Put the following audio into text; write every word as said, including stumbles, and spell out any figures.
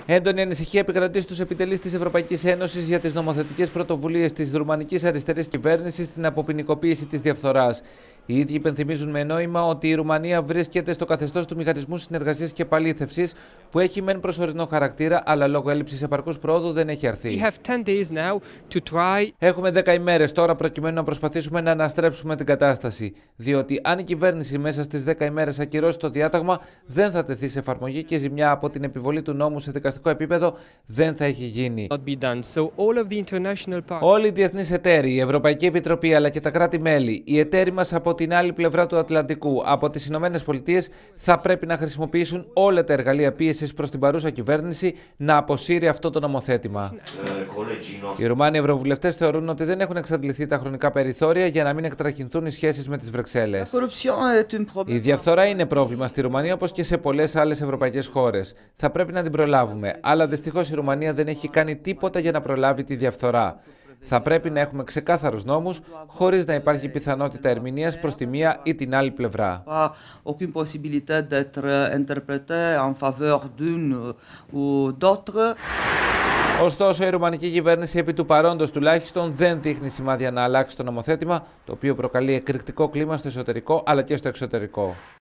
Έντονη ανησυχία επικρατεί στους επιτελείς της Ευρωπαϊκής Ένωσης για τις νομοθετικές πρωτοβουλίες της ρουμανικής αριστερής κυβέρνησης στην αποποινικοποίηση της διαφθοράς. Οι ίδιοι υπενθυμίζουν με νόημα ότι η Ρουμανία βρίσκεται στο καθεστώς του Μηχανισμού Συνεργασίας και Επαλήθευσης, που έχει μεν προσωρινό χαρακτήρα, αλλά λόγω έλλειψης επαρκούς πρόοδου δεν έχει αρθεί. Try... Έχουμε δέκα ημέρες τώρα προκειμένου να προσπαθήσουμε να αναστρέψουμε την κατάσταση. Διότι αν η κυβέρνηση μέσα στις δέκα ημέρες ακυρώσει το διάταγμα, δεν θα τεθεί σε εφαρμογή και ζημιά από την επιβολή του νόμου σε δικαστικό επίπεδο δεν θα έχει γίνει. So international... Όλοι οι διεθνείς εταίροι, η Ευρωπαϊκή Επιτροπή αλλά και τα κράτη-μέλη, οι εταίροι μας από την άλλη πλευρά του Ατλαντικού, από τις Ηνωμένες Πολιτείες, θα πρέπει να χρησιμοποιήσουν όλα τα εργαλεία πίεσης προς την παρούσα κυβέρνηση να αποσύρει αυτό το νομοθέτημα. Οι Ρουμάνοι ευρωβουλευτές θεωρούν ότι δεν έχουν εξαντληθεί τα χρονικά περιθώρια για να μην εκτραχυνθούν οι σχέσεις με τις Βρυξέλλες. Η διαφθορά είναι πρόβλημα στη Ρουμανία όπως και σε πολλές άλλες ευρωπαϊκές χώρες. Θα πρέπει να την προλάβουμε, αλλά δυστυχώς η Ρουμανία δεν έχει κάνει τίποτα για να προλάβει τη διαφθορά. Θα πρέπει να έχουμε ξεκάθαρους νόμους, χωρίς να υπάρχει πιθανότητα ερμηνείας προς τη μία ή την άλλη πλευρά. Ωστόσο, η ρουμανική κυβέρνηση επί του παρόντος τουλάχιστον δεν δείχνει σημάδια να αλλάξει το νομοθέτημα, το οποίο προκαλεί εκρηκτικό κλίμα στο εσωτερικό αλλά και στο εξωτερικό.